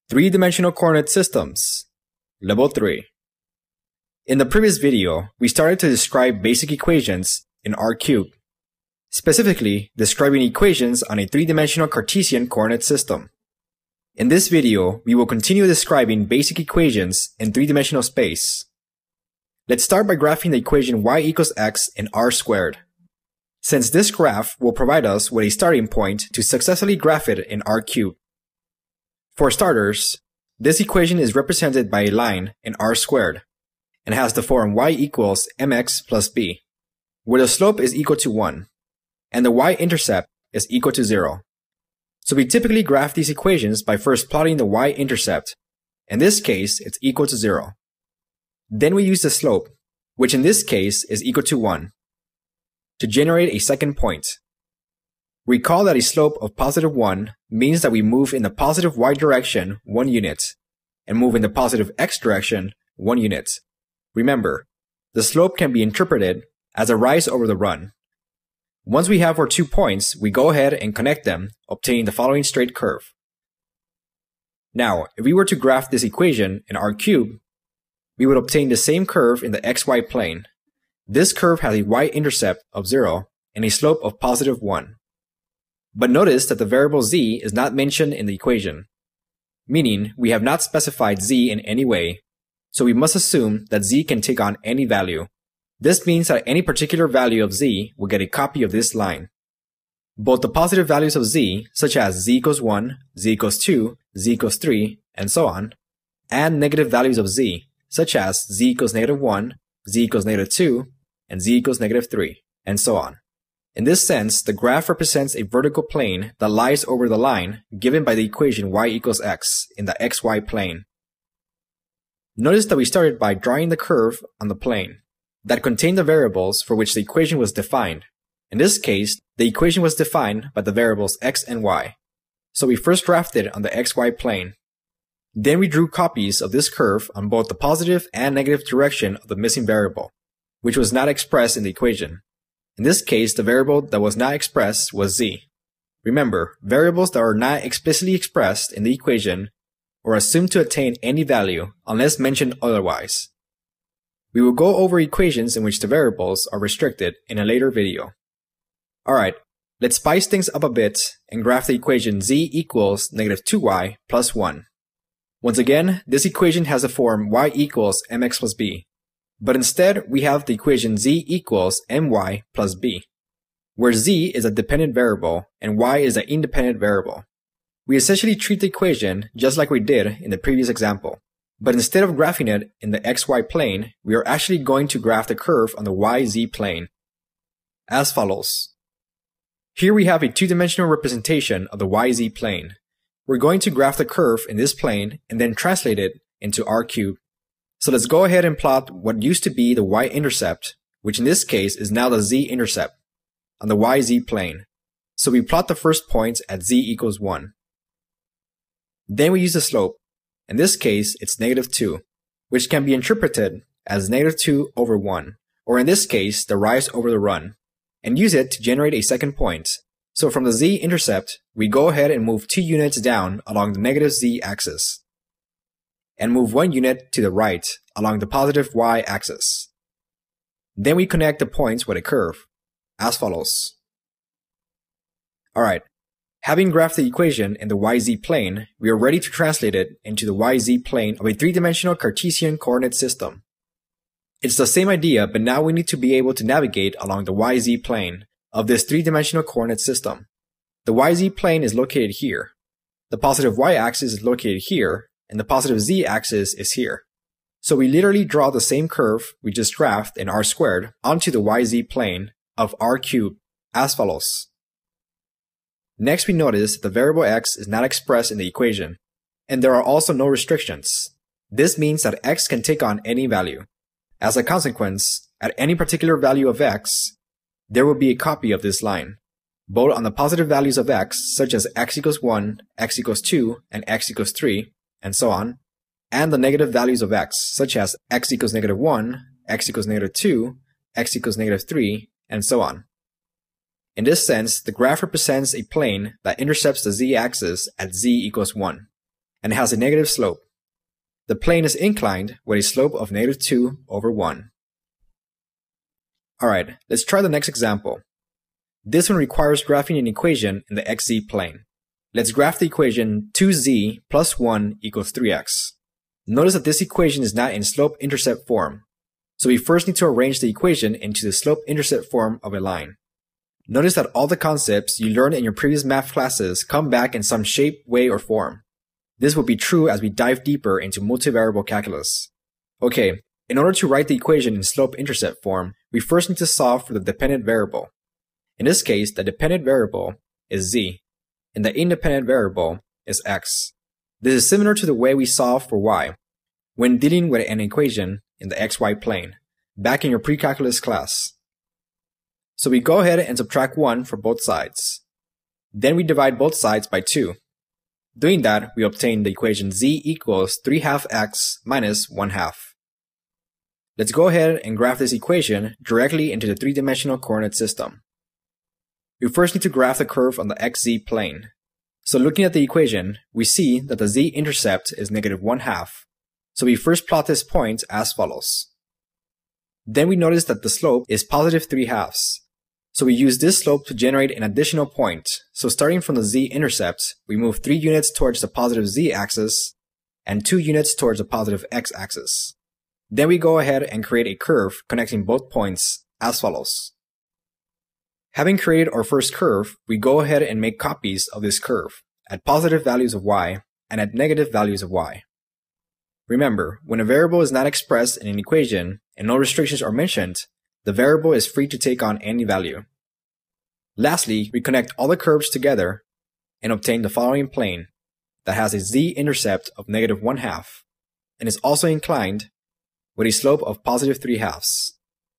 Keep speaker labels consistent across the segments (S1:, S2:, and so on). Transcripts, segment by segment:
S1: Three-dimensional coordinate systems, Level 3. In the previous video, we started to describe basic equations in R-cubed, specifically describing equations on a three-dimensional Cartesian coordinate system. In this video, we will continue describing basic equations in three-dimensional space. Let's start by graphing the equation y equals x in R squared. Since this graph will provide us with a starting point to successfully graph it in R cubed. For starters, this equation is represented by a line in R squared and has the form y equals mx plus b, where the slope is equal to 1 and the y-intercept is equal to 0. So we typically graph these equations by first plotting the y-intercept. In this case, it's equal to 0. Then we use the slope, which in this case is equal to 1, to generate a second point. Recall that a slope of positive 1 means that we move in the positive y direction 1 unit and move in the positive x direction 1 unit. Remember, the slope can be interpreted as a rise over the run. Once we have our 2 points, we go ahead and connect them, obtaining the following straight curve. Now, if we were to graph this equation in R cubed, we would obtain the same curve in the xy plane. This curve has a y-intercept of 0 and a slope of positive 1. But notice that the variable z is not mentioned in the equation, meaning we have not specified z in any way, so we must assume that z can take on any value. This means that any particular value of z will get a copy of this line. Both the positive values of z, such as z equals 1, z equals 2, z equals 3, and so on, and negative values of z, such as z equals -1, z equals -2, and z equals -3, and so on. In this sense, the graph represents a vertical plane that lies over the line given by the equation y equals x in the xy plane. Notice that we started by drawing the curve on the plane that contained the variables for which the equation was defined. In this case, the equation was defined by the variables x and y. So we first drafted on the xy plane. Then we drew copies of this curve on both the positive and negative direction of the missing variable, which was not expressed in the equation. In this case, the variable that was not expressed was z. Remember, variables that are not explicitly expressed in the equation are assumed to attain any value unless mentioned otherwise. We will go over equations in which the variables are restricted in a later video. Alright, let's spice things up a bit and graph the equation z equals -2y plus 1. Once again, this equation has the form y equals mx plus b, but instead we have the equation z equals my plus b, where z is a dependent variable and y is an independent variable. We essentially treat the equation just like we did in the previous example, but instead of graphing it in the xy plane, we are actually going to graph the curve on the yz plane, as follows. Here we have a two-dimensional representation of the yz plane. We're going to graph the curve in this plane and then translate it into R cubed. So let's go ahead and plot what used to be the y-intercept, which in this case is now the z-intercept, on the yz plane. So we plot the first points at z equals 1. Then we use the slope. In this case, it's -2, which can be interpreted as -2 over 1, or in this case, the rise over the run, and use it to generate a second point. So from the z-intercept, we go ahead and move 2 units down along the negative z-axis, and move 1 unit to the right along the positive y-axis. Then we connect the points with a curve, as follows. Alright, having graphed the equation in the yz plane, we are ready to translate it into the yz plane of a three-dimensional Cartesian coordinate system. It's the same idea, but now we need to be able to navigate along the yz plane of this three-dimensional coordinate system. The yz plane is located here, the positive y-axis is located here, and the positive z-axis is here. So we literally draw the same curve we just graphed in R squared onto the yz plane of R cubed, as follows. Next, we notice the variable x is not expressed in the equation, and there are also no restrictions. This means that x can take on any value. As a consequence, at any particular value of x, there will be a copy of this line, both on the positive values of x, such as x equals 1, x equals 2, and x equals 3, and so on, and the negative values of x, such as x equals -1, x equals -2, x equals -3, and so on. In this sense, the graph represents a plane that intercepts the z-axis at z equals 1, and has a negative slope. The plane is inclined with a slope of -2/1. Alright, let's try the next example. This one requires graphing an equation in the xz plane. Let's graph the equation 2z plus 1 equals 3x. Notice that this equation is not in slope-intercept form, so we first need to arrange the equation into the slope-intercept form of a line. Notice that all the concepts you learned in your previous math classes come back in some shape, way, or form. This will be true as we dive deeper into multivariable calculus. Okay, in order to write the equation in slope-intercept form, we first need to solve for the dependent variable. In this case, the dependent variable is z, and the independent variable is x. This is similar to the way we solve for y when dealing with an equation in the xy plane, back in your pre-calculus class. So we go ahead and subtract 1 for both sides. Then we divide both sides by 2. Doing that, we obtain the equation z equals 3/2x minus 1/2. Let's go ahead and graph this equation directly into the three-dimensional coordinate system. We first need to graph the curve on the xz plane. So looking at the equation, we see that the z-intercept is -1/2. So we first plot this point as follows. Then we notice that the slope is +3/2. So we use this slope to generate an additional point. So starting from the z-intercept, we move 3 units towards the positive z-axis and 2 units towards the positive x-axis. Then we go ahead and create a curve connecting both points as follows. Having created our first curve, we go ahead and make copies of this curve at positive values of y and at negative values of y. Remember, when a variable is not expressed in an equation and no restrictions are mentioned, the variable is free to take on any value. Lastly, we connect all the curves together and obtain the following plane that has a z-intercept of -1/2 and is also inclined with a slope of +3/2.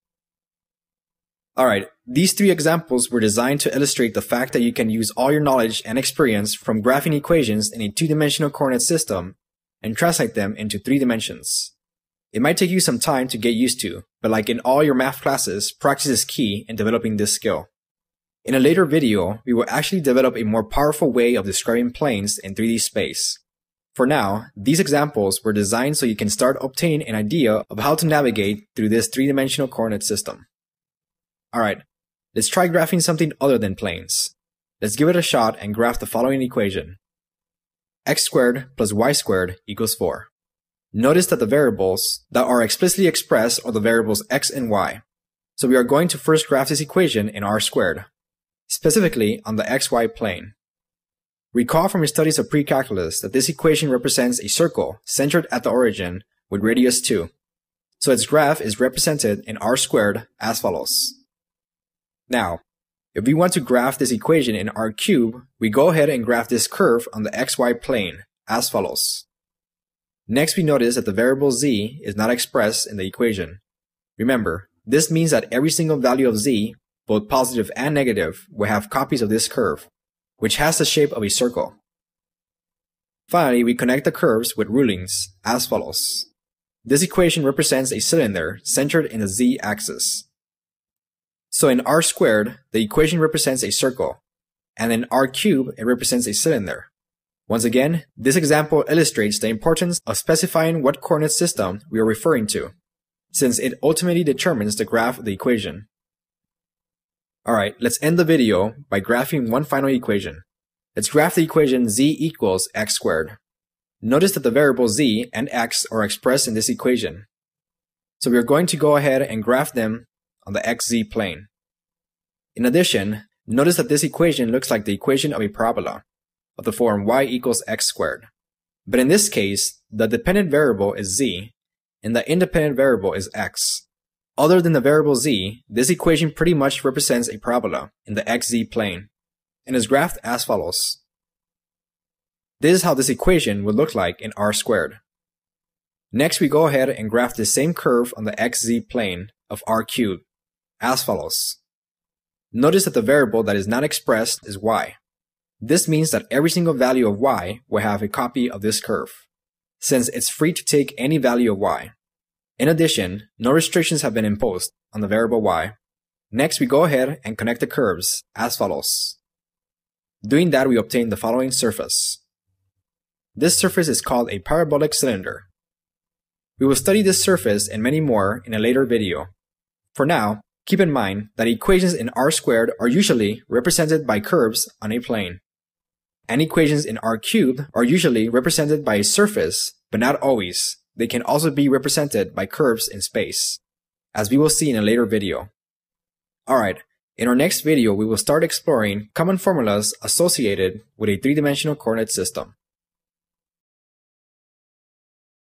S1: Alright, these 3 examples were designed to illustrate the fact that you can use all your knowledge and experience from graphing equations in a 2-dimensional coordinate system and translate them into 3 dimensions. It might take you some time to get used to, but like in all your math classes, practice is key in developing this skill. In a later video, we will actually develop a more powerful way of describing planes in 3D space. For now, these examples were designed so you can start obtaining an idea of how to navigate through this 3-dimensional coordinate system. Alright, let's try graphing something other than planes. Let's give it a shot and graph the following equation. X squared plus y squared equals 4. Notice that the variables that are explicitly expressed are the variables x and y. So we are going to first graph this equation in r squared, specifically on the xy plane. Recall from your studies of pre-calculus that this equation represents a circle centered at the origin with radius 2. So its graph is represented in r squared as follows. Now, if we want to graph this equation in r cubed, we go ahead and graph this curve on the xy plane as follows. Next, we notice that the variable z is not expressed in the equation. Remember, this means that every single value of z, both positive and negative, will have copies of this curve, which has the shape of a circle. Finally, we connect the curves with rulings as follows. This equation represents a cylinder centered in the z-axis. So in r squared, the equation represents a circle, and in r cubed, it represents a cylinder. Once again, this example illustrates the importance of specifying what coordinate system we are referring to, since it ultimately determines the graph of the equation. Alright, let's end the video by graphing one final equation. Let's graph the equation z equals x squared. Notice that the variables z and x are expressed in this equation. So we are going to go ahead and graph them on the xz plane. In addition, notice that this equation looks like the equation of a parabola, of the form y equals x squared. But in this case, the dependent variable is z, and the independent variable is x. Other than the variable z, this equation pretty much represents a parabola in the xz plane, and is graphed as follows. This is how this equation would look like in r squared. Next, we go ahead and graph the same curve on the xz plane of r cubed, as follows. Notice that the variable that is not expressed is y. This means that every single value of y will have a copy of this curve, since it's free to take any value of y. In addition, no restrictions have been imposed on the variable y. Next, we go ahead and connect the curves as follows. Doing that, we obtain the following surface. This surface is called a parabolic cylinder. We will study this surface and many more in a later video. For now, keep in mind that equations in R squared are usually represented by curves on a plane. And equations in R cubed are usually represented by a surface, but not always. They can also be represented by curves in space, as we will see in a later video. Alright, in our next video we will start exploring common formulas associated with a three-dimensional coordinate system.